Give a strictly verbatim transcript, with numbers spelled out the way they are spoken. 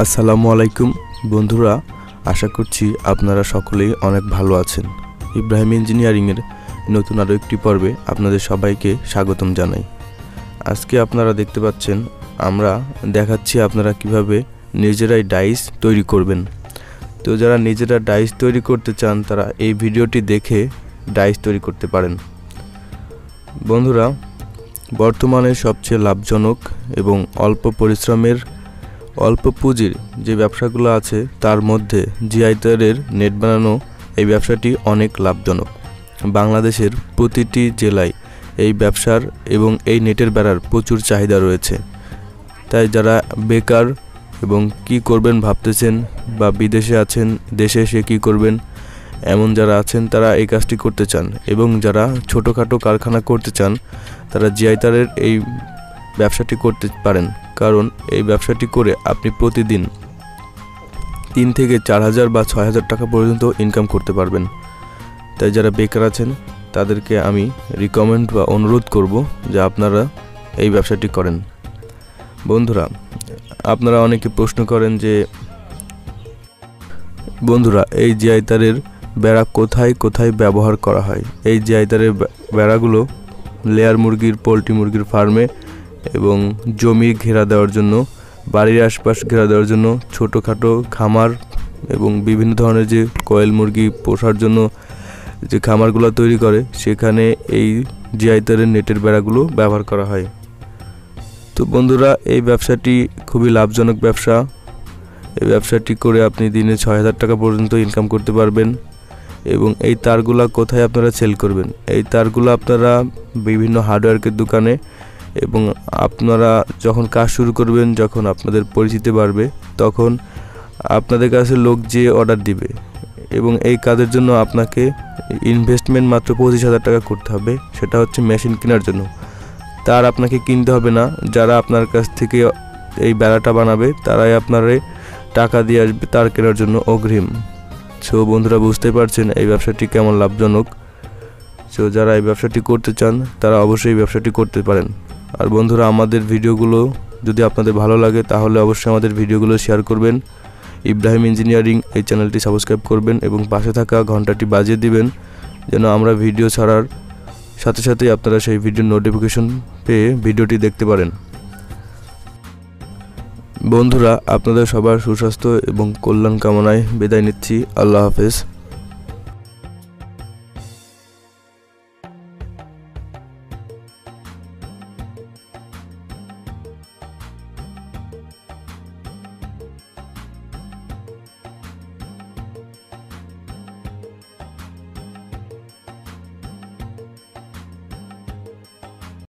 আসসালামু আলাইকুম বন্ধুরা, আশা করছি আপনারা সকলেই অনেক ভালো আছেন। ইব্রাহিম ইঞ্জিনিয়ারিংয়ের নতুন আরও একটি পর্বে আপনাদের সবাইকে স্বাগতম জানাই। আজকে আপনারা দেখতে পাচ্ছেন আমরা দেখাচ্ছি আপনারা কিভাবে নিজেরাই ডাইস তৈরি করবেন। তো যারা নিজেরা ডাইস তৈরি করতে চান তারা এই ভিডিওটি দেখে ডাইস তৈরি করতে পারেন। বন্ধুরা, বর্তমানে সবচেয়ে লাভজনক এবং অল্প পরিশ্রমের অল্প পুঁজির যে ব্যবসাগুলো আছে তার মধ্যে জিআই তারের নেট বানানো এই ব্যবসাটি অনেক লাভজনক। বাংলাদেশের প্রতিটি জেলায় এই ব্যবসার এবং এই নেটের বেড়ার প্রচুর চাহিদা রয়েছে। তাই যারা বেকার এবং কি করবেন ভাবতেছেন বা বিদেশে আছেন, দেশে এসে কী করবেন এমন যারা আছেন তারা এই কাজটি করতে চান, এবং যারা ছোটোখাটো কারখানা করতে চান তারা জিআই তারের এই ব্যবসাটি করতে পারেন। কারণ এই ব্যবসাটি করে আপনি প্রতিদিন তিন থেকে চার হাজার বা ছয় হাজার টাকা পর্যন্ত ইনকাম করতে পারবেন। তাই যারা বেকার আছেন তাদেরকে আমি রিকমেন্ড বা অনুরোধ করব যে আপনারা এই ব্যবসাটি করেন। বন্ধুরা, আপনারা অনেকে প্রশ্ন করেন যে বন্ধুরা এই জিআই তারের বেড়া কোথায় কোথায় ব্যবহার করা হয়। এই জিআই তারের বেড়াগুলো লেয়ার মুরগির, পোলট্রি মুরগির ফার্মে এবং জমি ঘেরা দেওয়ার জন্য, বাড়ির আশপাশ ঘেরা দেওয়ার জন্য, ছোটোখাটো খামার এবং বিভিন্ন ধরনের যে কয়েল মুরগি পোষার জন্য যে খামারগুলো তৈরি করে সেখানে এই জিআই তারের নেটের বেড়াগুলো ব্যবহার করা হয়। তো বন্ধুরা, এই ব্যবসাটি খুবই লাভজনক ব্যবসা। এই ব্যবসাটি করে আপনি দিনে ছয় হাজার টাকা পর্যন্ত ইনকাম করতে পারবেন। এবং এই তারগুলা কোথায় আপনারা সেল করবেন? এই তারগুলো আপনারা বিভিন্ন হার্ডওয়্যারের দোকানে, এবং আপনারা যখন কাজ শুরু করবেন, যখন আপনাদের পরিচিতি বাড়বে, তখন আপনাদের কাছে লোক যে অর্ডার দিবে, এবং এই কাজের জন্য আপনাকে ইনভেস্টমেন্ট মাত্র পঁচিশ হাজার টাকা করতে হবে। সেটা হচ্ছে মেশিন কেনার জন্য। তার আপনাকে কিনতে হবে না। যারা আপনার কাছ থেকে এই বেড়াটা বানাবে তারাই আপনারে টাকা দিয়ে আসবে তার কেনার জন্য অগ্রিম। সো বন্ধুরা, বুঝতে পারছেন এই ব্যবসাটি কেমন লাভজনক। সো যারা এই ব্যবসাটি করতে চান তারা অবশ্যই এই ব্যবসাটি করতে পারেন। আর বন্ধুরা, আমাদের ভিডিওগুলো যদি আপনাদের ভালো লাগে তাহলে অবশ্যই আমাদের ভিডিওগুলো শেয়ার করবেন। ইব্রাহিম ইঞ্জিনিয়ারিং এই চ্যানেলটি সাবস্ক্রাইব করবেন এবং পাশে থাকা ঘন্টাটি বাজিয়ে দিবেন, যেন আমরা ভিডিও ছাড়ার সাথে সাথেই আপনারা সেই ভিডিওর নোটিফিকেশন পেয়ে ভিডিওটি দেখতে পারেন। বন্ধুরা, আপনাদের সবার সুস্বাস্থ্য এবং কল্যাণ কামনায় বিদায় নিচ্ছি। আল্লাহ হাফেজ।